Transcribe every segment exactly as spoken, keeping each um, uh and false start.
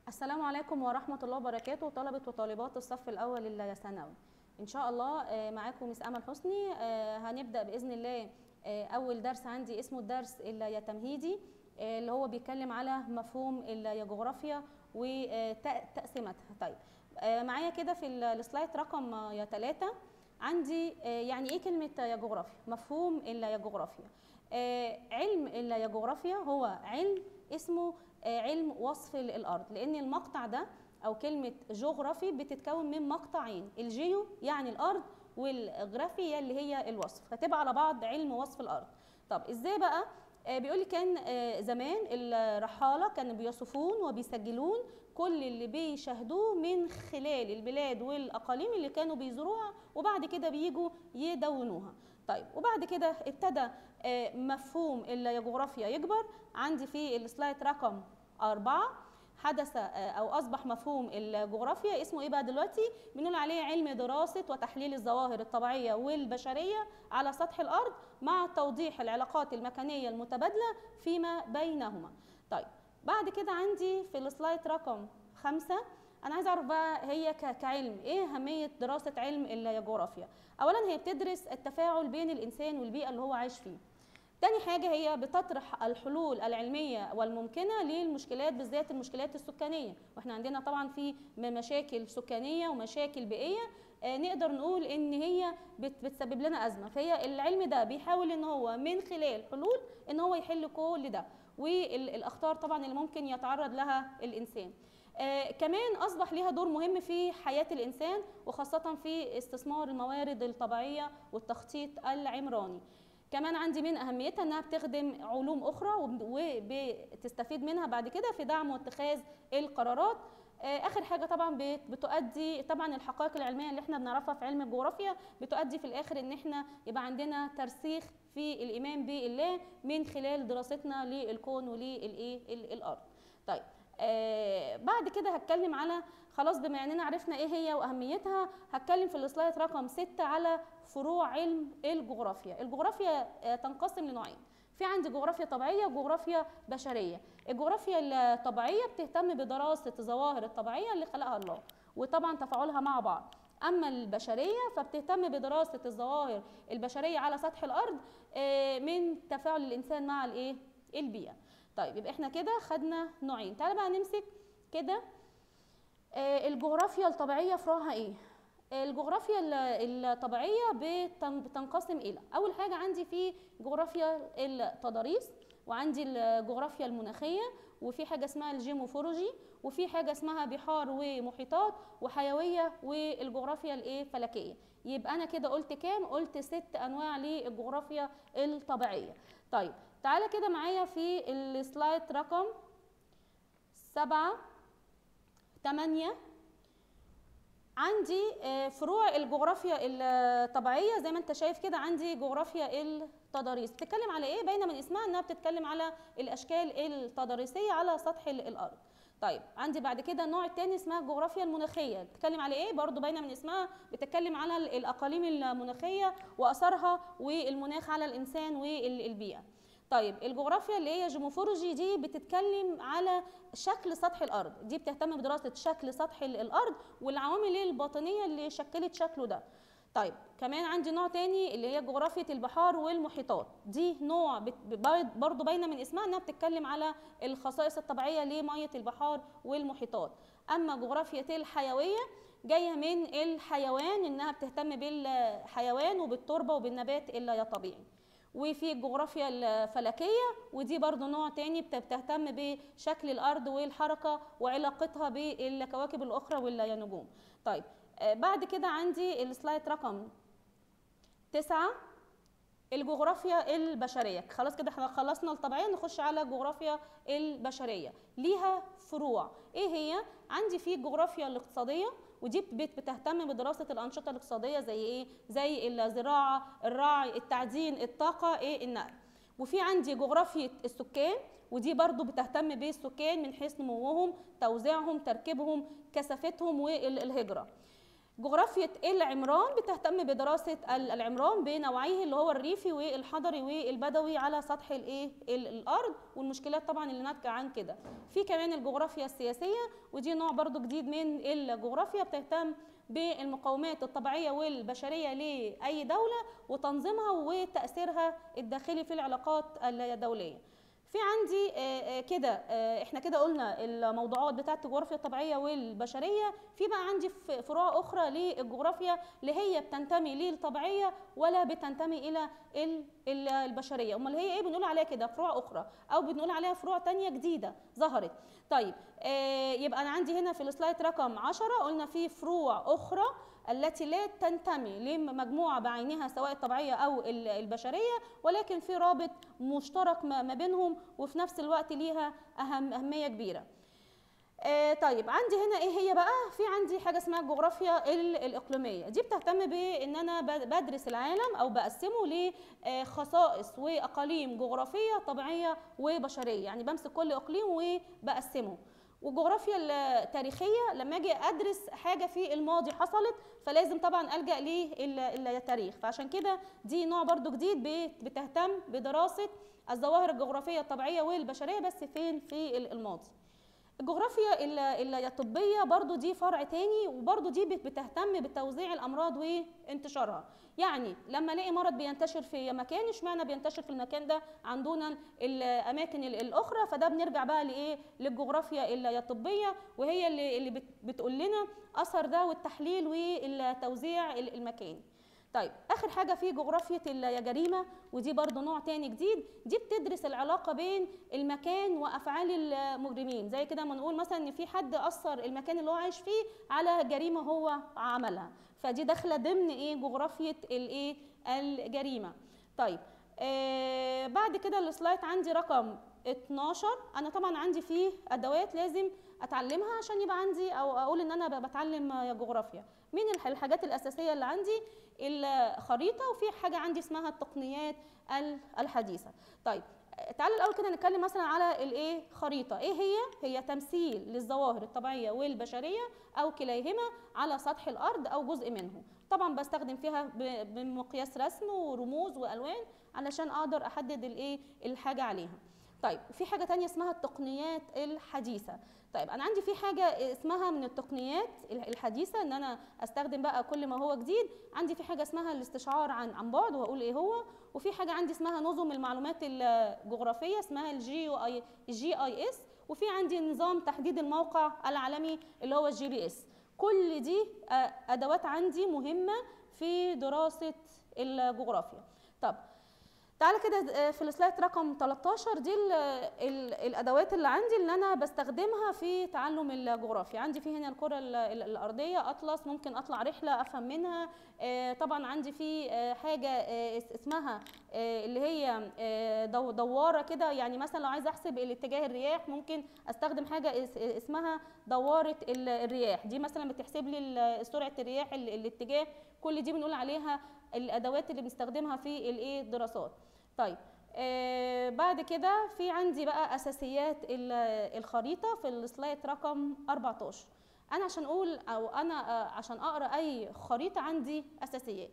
السلام عليكم ورحمة الله وبركاته، طلبة وطالبات الصف الأول الثانوي. إن شاء الله معاكم مس أمل حسني. هنبدأ بإذن الله أول درس عندي اسمه الدرس التمهيدي اللي هو بيتكلم على مفهوم الجغرافيا وتقسيماتها. طيب معايا كده في السلايد رقم ثلاثة عندي يعني إيه كلمة جغرافيا؟ مفهوم الجغرافيا. علم الجغرافيا هو علم اسمه علم وصف الأرض، لأن المقطع ده أو كلمة جغرافي بتتكون من مقطعين، الجيو يعني الأرض والجرافيا اللي هي الوصف، فتبقى على بعض علم وصف الأرض. طب إزاي بقى؟ بيقول كان زمان الرحالة كانوا بيصفون وبيسجلون كل اللي بيشاهدوه من خلال البلاد والأقاليم اللي كانوا بيزوروها، وبعد كده بيجوا يدونوها. طيب وبعد كده ابتدى مفهوم الجغرافيا يكبر. عندي في السلايد رقم أربعة حدث أو أصبح مفهوم الجغرافيا اسمه إيه بقى دلوقتي؟ بنقول عليه علم دراسة وتحليل الظواهر الطبيعية والبشرية على سطح الأرض مع توضيح العلاقات المكانية المتبادلة فيما بينهما. طيب بعد كده عندي في السلايد رقم خمسة أنا عايز أعرف بقى هي كعلم إيه أهمية دراسة علم الجغرافيا؟ أولاً هي بتدرس التفاعل بين الإنسان والبيئة اللي هو عايش فيه. تاني حاجة هي بتطرح الحلول العلمية والممكنة للمشكلات بالذات المشكلات السكانية، واحنا عندنا طبعا في مشاكل سكانية ومشاكل بيئية آه نقدر نقول ان هي بتسبب لنا أزمة، فهي العلم ده بيحاول ان هو من خلال حلول ان هو يحل كل ده والأخطار طبعا اللي ممكن يتعرض لها الإنسان. آه كمان أصبح لها دور مهم في حياة الإنسان وخاصة في استثمار الموارد الطبيعية والتخطيط العمراني. كمان عندي من أهميتها أنها بتخدم علوم أخرى وبتستفيد منها بعد كده في دعم واتخاذ القرارات. آخر حاجة طبعا بتؤدي طبعا الحقائق العلمية اللي احنا بنعرفها في علم الجغرافيا بتؤدي في الآخر إن احنا يبقى عندنا ترسيخ في الإيمان بالله من خلال دراستنا للكون وللأرض. طيب آه بعد كده هتكلم على خلاص بما اننا عرفنا ايه هي واهميتها، هتكلم في السلايد رقم ستة على فروع علم الجغرافيا. الجغرافيا آه تنقسم لنوعين، في عندي جغرافيا طبيعيه وجغرافيا بشريه. الجغرافيا الطبيعيه بتهتم بدراسه الظواهر الطبيعيه اللي خلقها الله وطبعا تفاعلها مع بعض، اما البشريه فبتهتم بدراسه الظواهر البشريه على سطح الارض آه من تفاعل الانسان مع الايه البيئه. طيب يبقى احنا كده خدنا نوعين. تعالى بقى نمسك كده آه الجغرافيا الطبيعيه فروعها ايه؟ الجغرافيا الطبيعيه بتنقسم الى اول حاجه عندي في جغرافيا التضاريس، وعندي الجغرافيا المناخيه، وفي حاجه اسمها الجيومورفولوجي، وفي حاجه اسمها بحار ومحيطات وحيويه، والجغرافيا الايه فلكيه. يبقى انا كده قلت كام؟ قلت ست انواع للجغرافيا الطبيعيه. طيب تعالى كده معايا في السلايد رقم سبعة تمانية عندي فروع الجغرافيا الطبيعيه. زي ما انت شايف كده عندي جغرافيا التضاريس بتتكلم على ايه؟ باينه من اسمها انها بتتكلم على الاشكال التضاريسيه على سطح الارض. طيب عندي بعد كده النوع الثاني اسمها الجغرافيا المناخيه، بتتكلم على ايه؟ برضو باينه من اسمها، بتتكلم على الاقاليم المناخيه واثرها والمناخ على الانسان والبيئه. طيب الجغرافيا اللي هي جيومورفولوجي دي بتتكلم على شكل سطح الارض، دي بتهتم بدراسه شكل سطح الارض والعوامل الباطنيه اللي شكلت شكله ده. طيب كمان عندي نوع تاني اللي هي جغرافيا البحار والمحيطات، دي نوع برضو باينه من اسمها انها بتتكلم على الخصائص الطبيعيه لميه البحار والمحيطات. اما جغرافيا الحيويه جايه من الحيوان، انها بتهتم بالحيوان وبالتربه وبالنبات الطبيعي. وفي الجغرافيا الفلكيه ودي برضو نوع تاني بتهتم بشكل الارض والحركه وعلاقتها بالكواكب الاخرى والنجوم. طيب بعد كده عندي السلايد رقم تسعة الجغرافيا البشريه. خلاص كده احنا خلصنا الطبيعيه، نخش على الجغرافيا البشريه. ليها فروع ايه هي؟ عندي في الجغرافيا الاقتصاديه، ودي بتهتم بدراسه الانشطه الاقتصاديه زي ايه؟ زي الزراعه، الرعي، التعدين، الطاقه، ايه النقل. وفي عندي جغرافيا السكان، ودي برضو بتهتم بالسكان من حيث نموهم، توزيعهم، تركيبهم، كثافتهم، والهجره. جغرافية العمران بتهتم بدراسة العمران بنوعيه اللي هو الريفي والحضري والبدوي على سطح الايه الارض، والمشكلات طبعا اللي ناتجه عن كده. في كمان الجغرافيا السياسية، ودي نوع برضو جديد من الجغرافيا بتهتم بالمقومات الطبيعية والبشرية لأي دولة وتنظيمها وتأثيرها الداخلي في العلاقات الدولية. في عندي كده احنا كده قلنا الموضوعات بتاعت الجغرافيا الطبيعيه والبشريه. في بقى عندي فروع اخرى للجغرافيا اللي هي بتنتمي للطبيعيه ولا بتنتمي الى البشريه. امال هي ايه بنقول عليها كده؟ فروع اخرى، او بنقول عليها فروع تانية جديده ظهرت. طيب يبقى انا عندي هنا في السلايد رقم عشرة قلنا في فروع اخرى التي لا تنتمي لمجموعة بعينها سواء الطبيعية أو البشرية، ولكن في رابط مشترك ما بينهم وفي نفس الوقت ليها أهم أهمية كبيرة. آه طيب عندي هنا إيه هي بقى؟ في عندي حاجة اسمها الجغرافيا الإقليمية، دي بتهتم بإن أنا بدرس العالم أو بقسمه لخصائص وأقاليم جغرافية طبيعية وبشرية، يعني بمسك كل إقليم وبقسمه. والجغرافيا التاريخيه لما اجي ادرس حاجه في الماضي حصلت فلازم طبعا الجا للتاريخ، فعشان كده دي نوع برضو جديد بتهتم بدراسه الظواهر الجغرافيه الطبيعيه والبشريه بس فين؟ في الماضي. الجغرافيا الطبيه برضو دي فرع تاني، وبرضو دي بتهتم بتوزيع الامراض وانتشارها. يعني لما الاقي مرض بينتشر في مكان، اشمعنى بينتشر في المكان ده عن دون الاماكن الاخرى؟ فده بنرجع بقى لايه؟ للجغرافيا الطبيه، وهي اللي اللي بتقول لنا اثر ده والتحليل والتوزيع المكاني. طيب اخر حاجه في جغرافيا الجريمه، ودي برضو نوع تاني جديد، دي بتدرس العلاقه بين المكان وافعال المجرمين. زي كده ما نقول مثلا ان في حد اثر المكان اللي هو عايش فيه على جريمه هو عملها، فدي داخله ضمن ايه؟ جغرافيا الايه؟ الجريمه. طيب آه بعد كده السلايد عندي رقم اتناشر، انا طبعا عندي فيه ادوات لازم اتعلمها عشان يبقى عندي او اقول ان انا بتعلم جغرافيا. من الحاجات الاساسيه اللي عندي الخريطه، وفي حاجه عندي اسمها التقنيات الحديثه. طيب تعالوا الاول كده نتكلم مثلا على الايه؟ خريطه. ايه هي؟ هي تمثيل للظواهر الطبيعيه والبشريه او كليهما على سطح الارض او جزء منه. طبعا بستخدم فيها بمقياس رسم ورموز والوان علشان اقدر احدد الايه؟ الحاجه عليها. طيب في حاجه تانية اسمها التقنيات الحديثه. طيب انا عندي في حاجه اسمها من التقنيات الحديثه ان انا استخدم بقى كل ما هو جديد. عندي في حاجه اسمها الاستشعار عن عن بعد وهقول ايه هو، وفي حاجه عندي اسمها نظم المعلومات الجغرافيه اسمها الجي اي الجي اي اس، وفي عندي نظام تحديد الموقع العالمي اللي هو الجي بي اس. كل دي ادوات عندي مهمه في دراسه الجغرافيا. طب تعالى كده في السلايد رقم تلتاشر، دي ال ال الادوات اللي عندي اللي انا بستخدمها في تعلم الجغرافيا. عندي في هنا الكره الارضيه اطلس، ممكن اطلع رحله افهم منها. طبعا عندي في حاجه اسمها اللي هي دواره كده، يعني مثلا لو عايزه احسب الاتجاه الرياح ممكن استخدم حاجه اسمها دواره الرياح، دي مثلا بتحسب لي سرعه الرياح الاتجاه. كل دي بنقول عليها الادوات اللي بنستخدمها في الايه؟ الدراسات. طيب آه بعد كده في عندي بقى اساسيات الخريطه في السلايد رقم اربعتاشر. انا عشان اقول او انا آه عشان اقرا اي خريطه عندي اساسيات.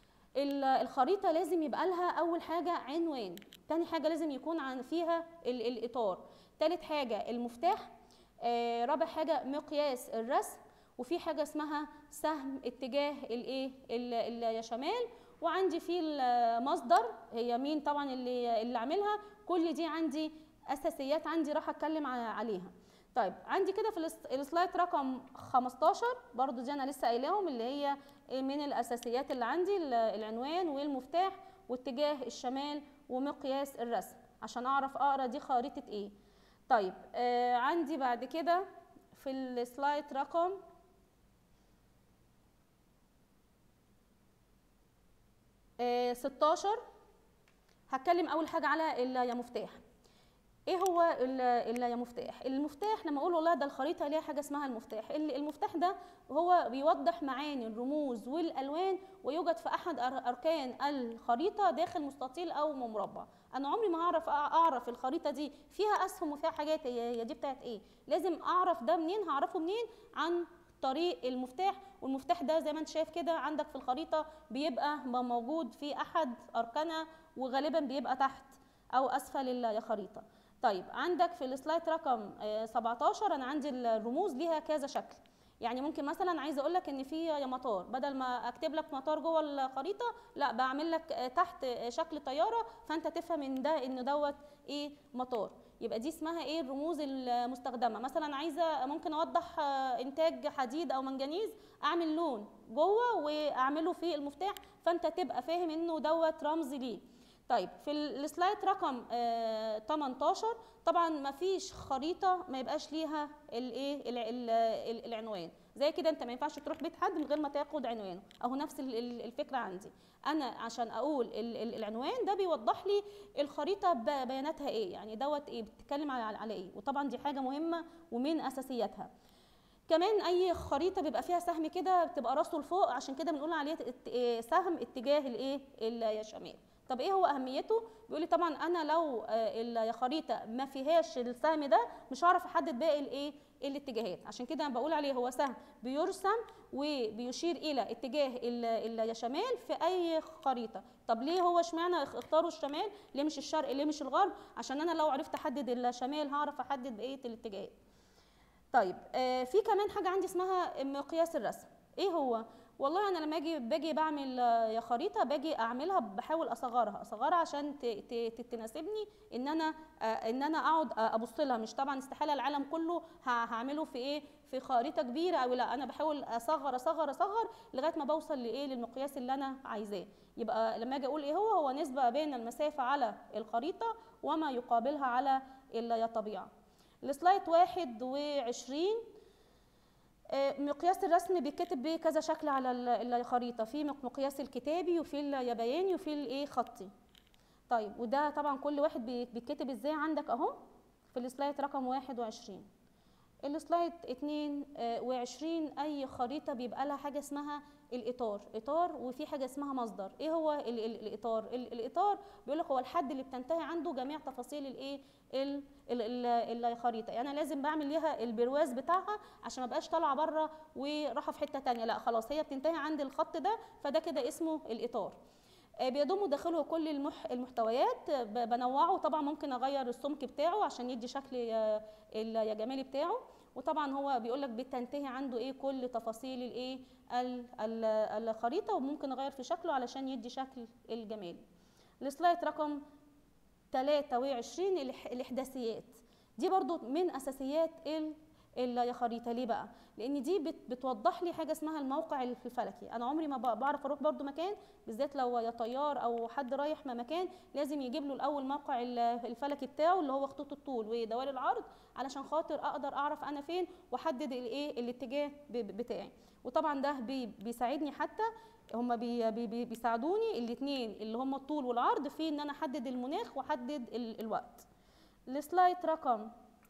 الخريطه لازم يبقى لها اول حاجه عنوان، تاني حاجه لازم يكون عن فيها الاطار، تالت حاجه المفتاح، آه رابع حاجه مقياس الرسم، وفي حاجه اسمها سهم اتجاه الايه؟ الشمال، وعندي في المصدر هي مين طبعا اللي اللي عاملها. كل دي عندي اساسيات عندي راح اتكلم عليها. طيب عندي كده في السلايد رقم خمستاشر برضو دي انا لسه قايلاهم اللي هي من الاساسيات اللي عندي العنوان والمفتاح واتجاه الشمال ومقياس الرسم عشان اعرف اقرا دي خريطه ايه. طيب آه عندي بعد كده في السلايد رقم آه ستاشر هتكلم اول حاجه على اليامفتاح. ايه هو اليامفتاح؟ المفتاح لما اقول والله ده الخريطه ليها حاجه اسمها المفتاح، المفتاح ده هو بيوضح معاني الرموز والالوان، ويوجد في احد اركان الخريطه داخل مستطيل او مربع. انا عمري ما هعرف اعرف الخريطه دي فيها اسهم وفيها حاجات هي دي بتاعت ايه، لازم اعرف ده منين؟ هعرفه منين؟ عن طريق المفتاح، والمفتاح ده زي ما انت شايف كده عندك في الخريطه بيبقى موجود في احد اركانها، وغالبا بيبقى تحت او اسفل الخريطه. طيب عندك في السلايد رقم سبعتاشر انا عندي الرموز ليها كذا شكل. يعني ممكن مثلا عايزه اقول لك ان في مطار، بدل ما اكتب لك مطار جوه الخريطه لا بعمل لك تحت شكل طياره، فانت تفهم ان ده ان دوت ايه مطار. يبقى دي اسمها ايه الرموز المستخدمه. مثلا عايزه ممكن اوضح انتاج حديد او منجنيز، اعمل لون جوه واعمله في المفتاح، فانت تبقى فاهم انه دوت رمز ليه. طيب في السلايد رقم آه تمنتاشر طبعا ما فيش خريطه ما يبقاش ليها الايه العنوان. زي كده انت ما ينفعش تروح بيت حد من غير ما تاخد عنوانه، اهو نفس الفكره عندي انا. عشان اقول العنوان ده بيوضح لي الخريطه بياناتها ايه، يعني دوت ايه بتتكلم على على ايه، وطبعا دي حاجه مهمه ومن اساسياتها. كمان اي خريطه بيبقى فيها سهم كده بتبقى راسه لفوق، عشان كده بنقول عليه سهم اتجاه الايه الشمال. طب ايه هو اهميته؟ بيقول لي طبعا انا لو الخريطه ما فيهاش السهم ده مش هعرف احدد باقي الايه الاتجاهات، عشان كده انا بقول عليه هو سهم بيرسم وبيشير الى اتجاه الشمال في اي خريطه. طب ليه هو اشمعنى اختاروا الشمال؟ ليه مش الشرق؟ ليه مش الغرب؟ عشان انا لو عرفت احدد الشمال هعرف احدد بقيه الاتجاهات. طيب آه في كمان حاجه عندي اسمها مقياس الرسم. ايه هو؟ والله انا لما اجي باجي بعمل يا خريطه باجي اعملها بحاول اصغرها اصغرها عشان تناسبني ان انا ان انا اقعد ابص لها. مش طبعا استحاله العالم كله هعمله في ايه في خريطه كبيره او لا، انا بحاول اصغر اصغر اصغر لغايه ما بوصل لايه للمقياس اللي انا عايزاه. يبقى لما اجي اقول ايه هو هو نسبه بين المسافه على الخريطه وما يقابلها على الطبيعه. السلايد واحد وعشرين مقياس الرسم بيتكتب بكذا شكل على الخريطه، في مقياس الكتابي وفي الياباني وفي الايه خطي. طيب وده طبعا كل واحد بيتكتب ازاي عندك اهو في السلايد رقم واحد وعشرين. السلايد اتنين وعشرين اي خريطه بيبقى لها حاجه اسمها الاطار، اطار وفي حاجه اسمها مصدر. ايه هو ال ال الاطار؟ ال الاطار بيقول لك هو الحد اللي بتنتهي عنده جميع تفاصيل الايه الخريطه. يعني انا لازم بعمل ليها البرواز بتاعها عشان ما بقاش طالعه بره وراحه في حته ثانيه، لا خلاص هي بتنتهي عند الخط ده، فده كده اسمه الاطار. بيضم داخله كل المح المحتويات، بنوعه طبعا، ممكن اغير السمك بتاعه عشان يدي شكل الجمالي بتاعه، وطبعا هو بيقول لك بتنتهي عنده ايه كل تفاصيل الايه الخريطه، وممكن اغير في شكله علشان يدي شكل الجمالي. السلايد رقم تلاتة وعشرين الاحداثيات، دي برضو من اساسيات الخريطه. ليه بقى؟ لان دي بتوضح لي حاجه اسمها الموقع الفلكي. انا عمري ما بعرف اروح برضو مكان، بالذات لو يا طيار او حد رايح مكان، لازم يجيب له الاول موقع الفلكي بتاعه اللي هو خطوط الطول ودوال العرض، علشان خاطر اقدر اعرف انا فين واحدد الايه الاتجاه بتاعي. وطبعا ده بيساعدني، حتى هم بي بي بيساعدوني الاثنين اللي هم الطول والعرض في ان انا احدد المناخ واحدد الوقت. السلايد رقم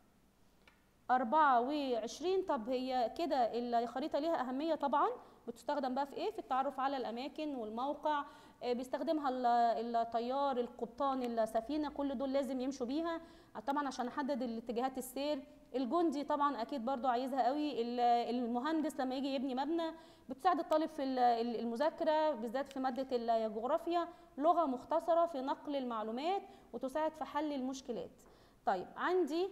أربعة وعشرين. طب هي كده الخريطه ليها اهميه طبعا، بتستخدم بقى في ايه؟ في التعرف على الاماكن والموقع، بيستخدمها الطيار، القبطان، السفينه، كل دول لازم يمشوا بيها طبعا عشان احدد الاتجاهات السير. الجندي طبعا اكيد برضو عايزها قوي. المهندس لما يجي يبني مبنى، بتساعد الطالب في المذاكره بالذات في ماده الجغرافيا، لغه مختصره في نقل المعلومات وتساعد في حل المشكلات. طيب عندي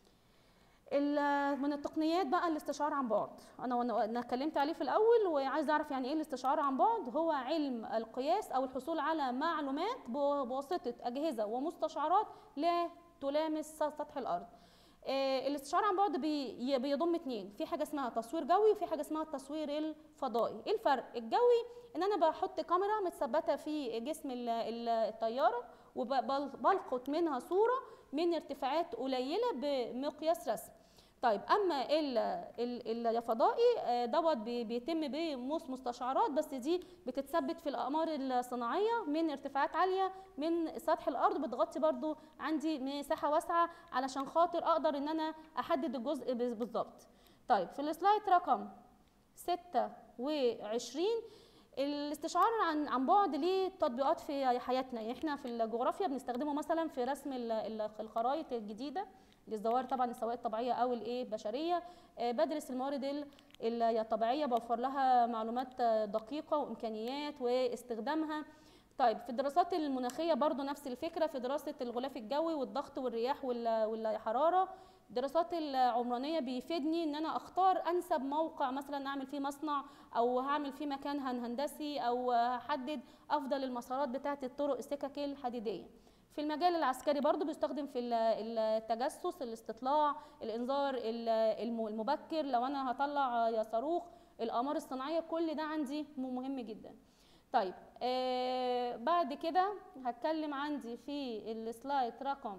من التقنيات بقى الاستشعار عن بعد. انا انا اتكلمت عليه في الاول وعايز اعرف يعني ايه الاستشعار عن بعد. هو علم القياس او الحصول على معلومات بواسطه اجهزه ومستشعرات لا تلامس سطح الارض. الاستشعار عن بعد بيضم اتنين، في حاجه اسمها تصوير جوي وفي حاجه اسمها التصوير الفضائي. ايه الفرق؟ الجوي ان انا بحط كاميرا متثبته في جسم الطياره وبلقط منها صوره من ارتفاعات قليله بمقياس رسم. طيب اما الفضائي دوت بيتم بموس مستشعرات، بس دي بتتثبت في الاقمار الصناعيه من ارتفاعات عاليه من سطح الارض، بتغطي برضو عندي مساحه واسعه علشان خاطر اقدر ان انا احدد الجزء بالظبط. طيب في السلايد رقم ستة وعشرين الاستشعار عن عن بعد ليه تطبيقات في حياتنا. يعني احنا في الجغرافيا بنستخدمه مثلا في رسم الخرائط الجديده للظواهر طبعا سواء الطبيعيه او الايه البشريه. آه بدرس الموارد الطبيعيه، بوفر لها معلومات دقيقه وامكانيات واستخدامها. طيب في الدراسات المناخيه برضو نفس الفكره، في دراسه الغلاف الجوي والضغط والرياح والحراره. الدراسات العمرانيه بيفيدني ان انا اختار انسب موقع مثلا اعمل فيه مصنع، او هعمل فيه مكان هندسي، او احدد افضل المسارات بتاعه الطرق السكك الحديديه. في المجال العسكري برضو بيستخدم في التجسس، الاستطلاع، الانذار المبكر، لو انا هطلع يا صاروخ، الاقمار الصناعيه، كل ده عندي مهم جدا. طيب آه بعد كده هتكلم عندي في السلايد رقم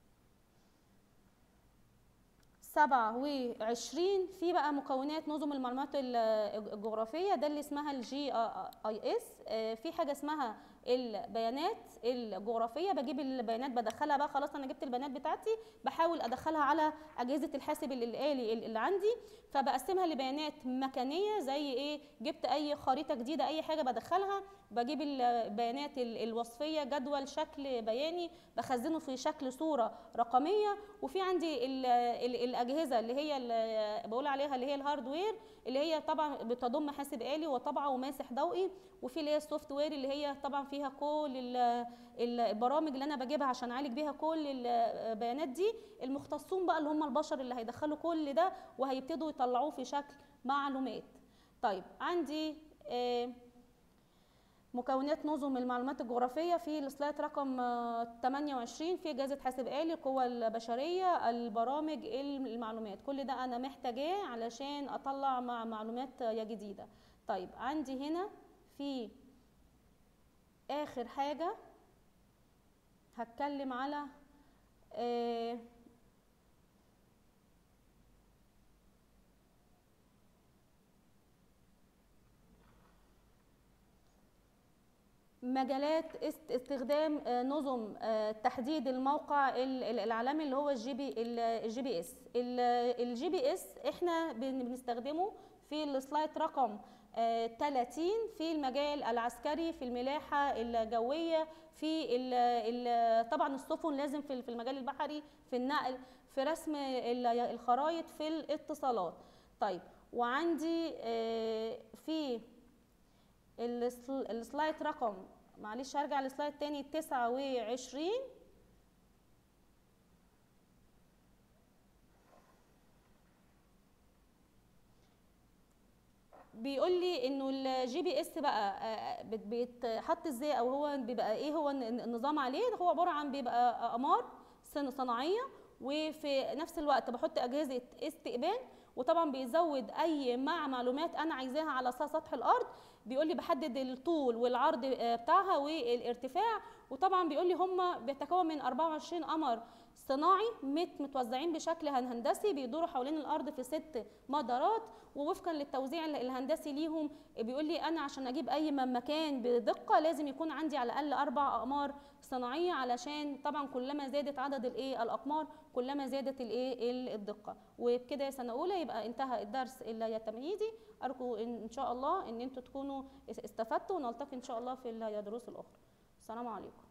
سبعة وعشرين في بقى مكونات نظم المعلومات الجغرافيه، ده اللي اسمها الجي اي اس. في حاجه اسمها البيانات الجغرافيه، بجيب البيانات بدخلها بقى، خلاص انا جبت البيانات بتاعتي، بحاول ادخلها على اجهزه الحاسب الالي اللي عندي، فبقسمها لبيانات مكانيه زي ايه، جبت اي خريطه جديده اي حاجه بدخلها، بجيب البيانات الوصفيه جدول شكل بياني بخزنه في شكل صوره رقميه. وفي عندي ال ال الاجهزه اللي هي اللي بقول عليها اللي هي الهاردوير، اللي هي طبعا بتضم حاسب آلي وطبعه وماسح ضوئي، وفي اللي هي السوفت وير اللي هي طبعا فيها كل البرامج اللي انا بجيبها عشان اعالج بيها كل البيانات دي. المختصون بقى اللي هم البشر اللي هيدخلوا كل ده وهيبتدوا يطلعوه في شكل معلومات. طيب عندي آه مكونات نظم المعلومات الجغرافيه في السلايد رقم ثمانية وعشرين، في اجهزه حاسب آلي، القوى البشريه، البرامج، المعلومات، كل ده انا محتاجاه علشان اطلع مع معلومات جديده. طيب عندي هنا في اخر حاجه هتكلم على آه مجالات استخدام نظم تحديد الموقع العالمي اللي هو الجي بي الجي بي اس. الجي بي اس احنا بنستخدمه في السلايد رقم ثلاثين في المجال العسكري، في الملاحه الجويه، في ال طبعا السفن لازم في المجال البحري، في النقل، في رسم الخرائط، في الاتصالات. طيب وعندي في السلايد رقم، معلش هرجع للسلايد تاني تسعة وعشرين، بيقول لي انه الجي بي اس بقى بيتحط ازاي، او هو بيبقى ايه هو النظام عليه. هو عباره عن بيبقى اقمار صناعيه، وفي نفس الوقت بحط اجهزه استقبال، وطبعا بيزود اي مع معلومات انا عايزاها على سطح الارض. بيقول لي بحدد الطول والعرض بتاعها والارتفاع، وطبعا بيقول لي هم بيتكون من أربعة وعشرين قمر صناعي متوزعين بشكل هندسي بيدوروا حوالين الارض في ست مدارات، ووفقا للتوزيع الهندسي ليهم بيقول لي انا عشان اجيب اي مكان بدقه لازم يكون عندي على الاقل اربع اقمار صناعيه، علشان طبعا كلما زادت عدد الايه الاقمار كلما زادت الايه الدقه. وبكده يا سنه اولى يبقى انتهى الدرس التمهيدي. ارجو ان شاء الله ان انتم تكونوا استفدتوا، ونلتقي ان شاء الله في الدروس الاخرى. السلام عليكم.